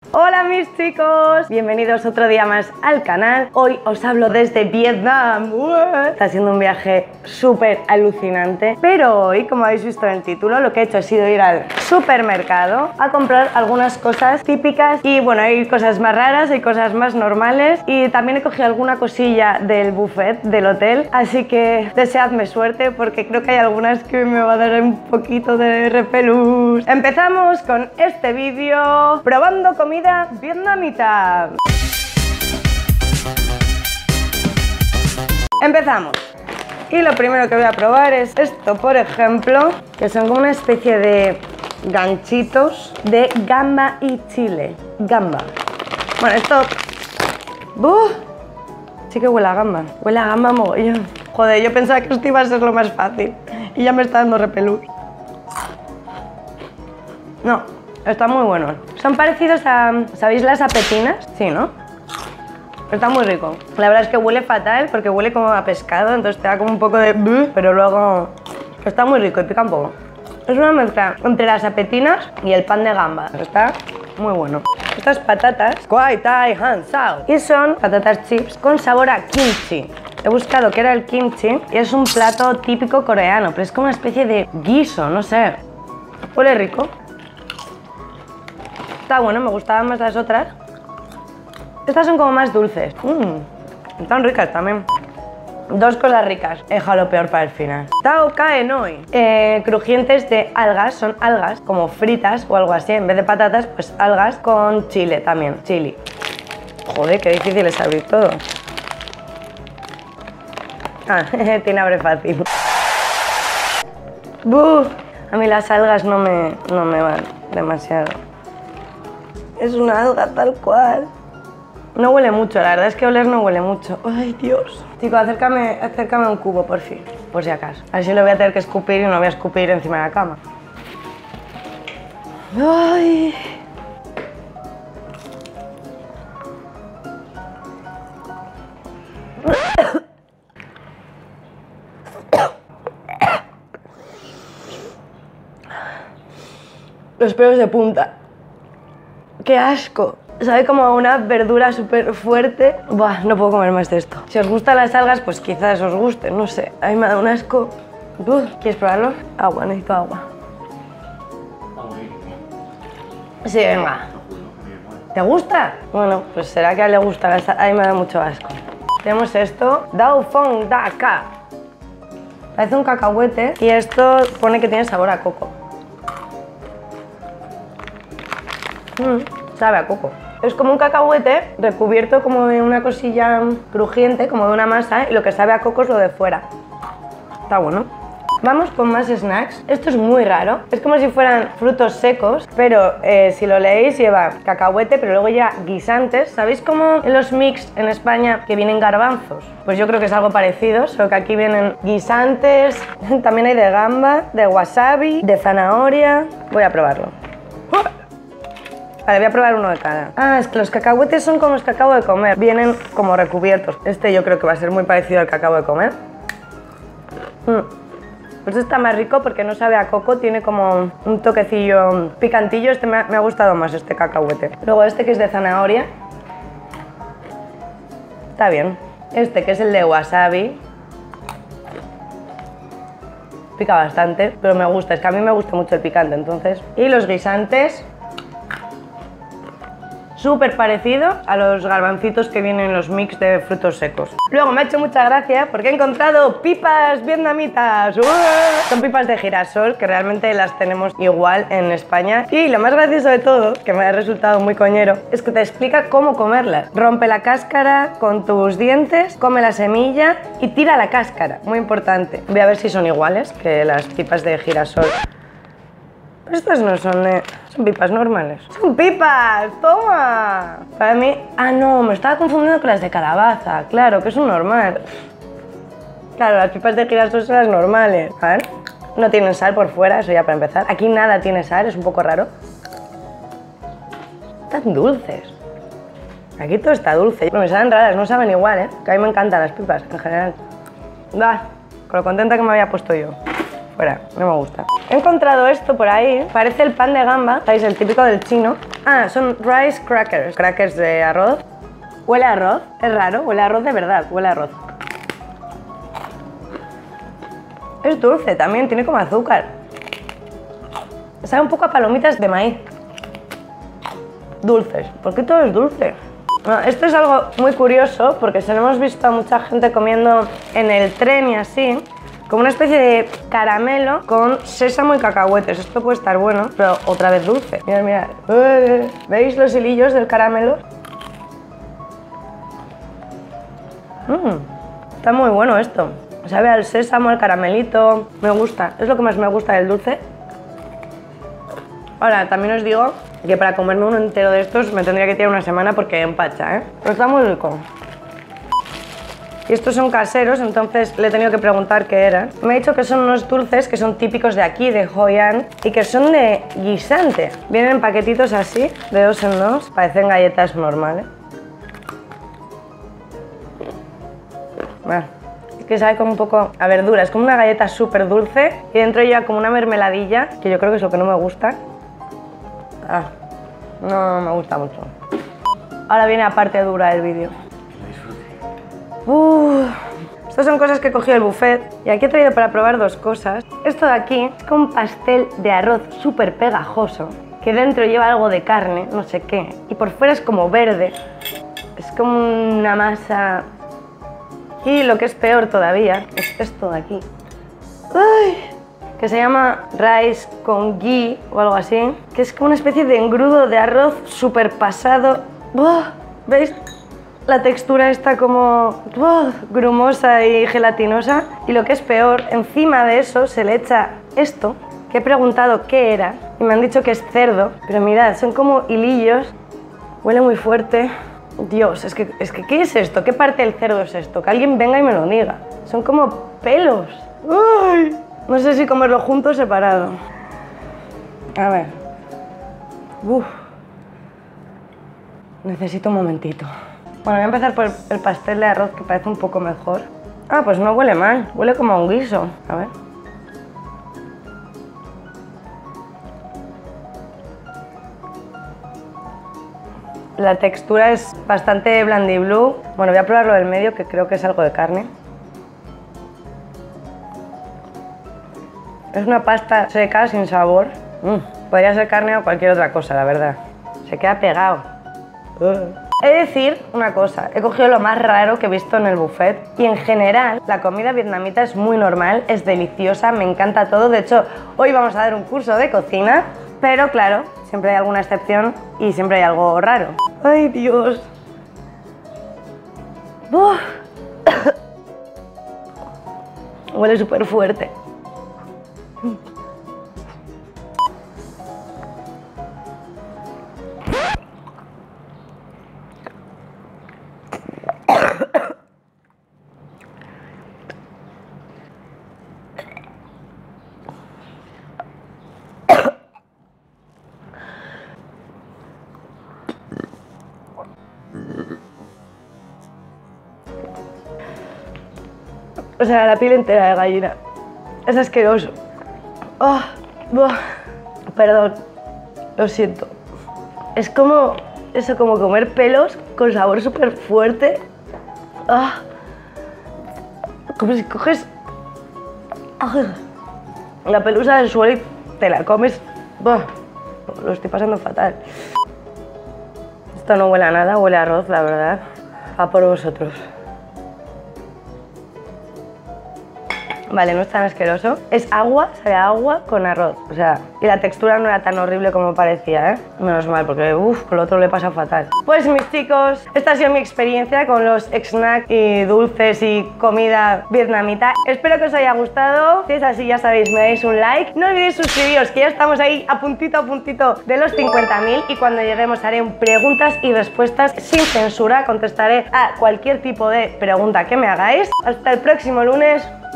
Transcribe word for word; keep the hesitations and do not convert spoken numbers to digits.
Hola mis chicos, bienvenidos otro día más al canal. Hoy os hablo desde Vietnam. Está siendo un viaje súper alucinante, pero hoy, como habéis visto en el título, lo que he hecho ha sido ir al supermercado a comprar algunas cosas típicas. Y bueno, hay cosas más raras, hay cosas más normales, y también he cogido alguna cosilla del buffet del hotel, así que deseadme suerte porque creo que hay algunas que me va a dar un poquito de repelús. Empezamos con este vídeo probando comida vietnamita. Empezamos. Y lo primero que voy a probar es esto, por ejemplo, que son como una especie de ganchitos de gamba y chile. Gamba. Bueno, esto... ¡Buf! Sí que huele a gamba. Huele a gamba mogollón. Joder, yo pensaba que esto iba a ser lo más fácil y ya me está dando repelús. No, están muy buenos. Son parecidos a... ¿sabéis las apetinas? Sí, ¿no? Está muy rico. La verdad es que huele fatal porque huele como a pescado, entonces te da como un poco de... pero luego está muy rico y pica un poco. Es una mezcla entre las apetinas y el pan de gamba. Está muy bueno. Estas patatas, Kwai Tai Han Sao, y son patatas chips con sabor a kimchi. He buscado qué era el kimchi y es un plato típico coreano, pero es como una especie de guiso, no sé. Huele rico. Está bueno, me gustaban más las otras. Estas son como más dulces. Mmm, están ricas también. Dos cosas ricas. He dejado lo peor para el final. Tao Kae Noi. Eh, crujientes de algas, son algas como fritas o algo así. En vez de patatas, pues algas con chile también. Chili. Joder, qué difícil es abrir todo. Ah, tiene abre fácil. ¡Buf! A mí las algas no me, no me van demasiado. Es una alga tal cual. No huele mucho, la verdad es que oler no huele mucho. ¡Ay, Dios! Chico, acércame, acércame un cubo, por fin, por si acaso. Así lo voy a tener que escupir y no voy a escupir encima de la cama. ¡Ay! Los pelos de punta. ¡Qué asco! Sabe como a una verdura súper fuerte. Buah, no puedo comer más de esto. Si os gustan las algas, pues quizás os gusten, no sé. A mí me da un asco. Uf, ¿quieres probarlo? Agua, necesito agua. Sí, venga. ¿Te gusta? Bueno, pues será que a él le gusta las algas. A mí me da mucho asco. Tenemos esto. Dao Fong Da Ka. Parece un cacahuete y esto pone que tiene sabor a coco. Mm, sabe a coco. Es como un cacahuete recubierto como de una cosilla crujiente, como de una masa, y lo que sabe a coco es lo de fuera. Está bueno. Vamos con más snacks. Esto es muy raro. Es como si fueran frutos secos, pero eh, si lo leéis lleva cacahuete, pero luego ya guisantes. ¿Sabéis cómo en los mix en España que vienen garbanzos? Pues yo creo que es algo parecido, solo que aquí vienen guisantes. También hay de gamba, de wasabi, de zanahoria. Voy a probarlo. Vale, voy a probar uno de cada. Ah, es que los cacahuetes son como los que acabo de comer. Vienen como recubiertos. Este yo creo que va a ser muy parecido al que acabo de comer. Mm. Pues este está más rico porque no sabe a coco. Tiene como un toquecillo picantillo. Este me ha, me ha gustado más, este cacahuete. Luego este que es de zanahoria. Está bien. Este que es el de wasabi. Pica bastante, pero me gusta. Es que a mí me gusta mucho el picante, entonces. Y los guisantes. Súper parecido a los garbancitos que vienen en los mix de frutos secos. Luego me ha hecho mucha gracia porque he encontrado pipas vietnamitas. ¡Uah! Son pipas de girasol que realmente las tenemos igual en España. Y lo más gracioso de todo, que me ha resultado muy coñero, es que te explica cómo comerlas. Rompe la cáscara con tus dientes, come la semilla y tira la cáscara. Muy importante. Voy a ver si son iguales que las pipas de girasol. Estas no son, eh, son pipas normales. ¡Son pipas! ¡Toma! Para mí... Ah, no, me estaba confundiendo con las de calabaza. Claro, que es un normal. Claro, las pipas de girasol son las normales. A ver. No tienen sal por fuera, eso ya para empezar. Aquí nada tiene sal, es un poco raro. Están dulces. Aquí todo está dulce. Bueno, me saben raras, no saben igual, ¿eh? Que a mí me encantan las pipas, en general. Bah, con lo contenta que me había puesto yo. Fuera, no me gusta. He encontrado esto por ahí, parece el pan de gamba, ¿sabéis? El típico del chino. Ah, son rice crackers, crackers de arroz. ¿Huele a arroz? Es raro, huele a arroz de verdad, huele a arroz. Es dulce también, tiene como azúcar. Sabe un poco a palomitas de maíz. Dulces, ¿por qué todo es dulce? Bueno, esto es algo muy curioso porque se lo hemos visto a mucha gente comiendo en el tren y así, como una especie de caramelo con sésamo y cacahuetes. Esto puede estar bueno, pero otra vez dulce. Mirad, mirad. ¿Veis los hilillos del caramelo? Mmm, está muy bueno esto. Sabe al sésamo, al caramelito. Me gusta, es lo que más me gusta del dulce. Ahora, también os digo que para comerme uno entero de estos me tendría que tirar una semana porque empacha, ¿eh? Pero está muy rico. Y estos son caseros, entonces le he tenido que preguntar qué eran. Me ha dicho que son unos dulces que son típicos de aquí, de Hoi An, y que son de guisante. Vienen en paquetitos así, de dos en dos. Parecen galletas normales. Bueno, es que sabe como un poco a verdura. Es como una galleta súper dulce y dentro lleva como una mermeladilla, que yo creo que es lo que no me gusta. Ah, no me gusta mucho. Ahora viene la parte dura del vídeo. Uh, estas son cosas que he cogido del buffet y aquí he traído para probar dos cosas. Esto de aquí es como un pastel de arroz súper pegajoso, que dentro lleva algo de carne, no sé qué, y por fuera es como verde. Es como una masa. Y lo que es peor todavía es esto de aquí. Ay, que se llama rice con ghee o algo así, que es como una especie de engrudo de arroz súper pasado. ¡Buah! ¿Veis? La textura está como ¡buah! Grumosa y gelatinosa. Y lo que es peor, encima de eso se le echa esto, que he preguntado qué era, y me han dicho que es cerdo, pero mirad, son como hilillos, huele muy fuerte. Dios, es que, es que ¿qué es esto? ¿Qué parte del cerdo es esto? Que alguien venga y me lo diga. Son como pelos. ¡Ay! No sé si comerlo junto o separado. A ver. Uf. Necesito un momentito. Bueno, voy a empezar por el pastel de arroz, que parece un poco mejor. Ah, pues no huele mal. Huele como a un guiso. A ver. La textura es bastante blandiblue. Bueno, voy a probarlo del medio, que creo que es algo de carne. Es una pasta seca, sin sabor. Mm, podría ser carne o cualquier otra cosa, la verdad. Se queda pegado. Uh. He de decir una cosa, he cogido lo más raro que he visto en el buffet y en general la comida vietnamita es muy normal, es deliciosa, me encanta todo. De hecho, hoy vamos a dar un curso de cocina, pero claro, siempre hay alguna excepción y siempre hay algo raro. ¡Ay, Dios! ¡Uf! Huele súper fuerte. O sea, la piel entera de gallina. Es asqueroso. Oh, oh, perdón, lo siento. Es como eso, como comer pelos con sabor súper fuerte. Oh, como si coges oh, la pelusa del suelo y te la comes. Oh, lo estoy pasando fatal. Esto no huele a nada, huele a arroz, la verdad. Va por vosotros. Vale, no es tan asqueroso. Es agua, sabe a agua con arroz. O sea, y la textura no era tan horrible como parecía, ¿eh? Menos mal, porque uff, con lo otro le he pasado fatal. Pues mis chicos, esta ha sido mi experiencia con los snacks y dulces y comida vietnamita. Espero que os haya gustado. Si es así, ya sabéis, me dais un like. No olvidéis suscribiros, que ya estamos ahí a puntito a puntito de los cincuenta mil. Y cuando lleguemos haré preguntas y respuestas sin censura. Contestaré a cualquier tipo de pregunta que me hagáis. Hasta el próximo lunes.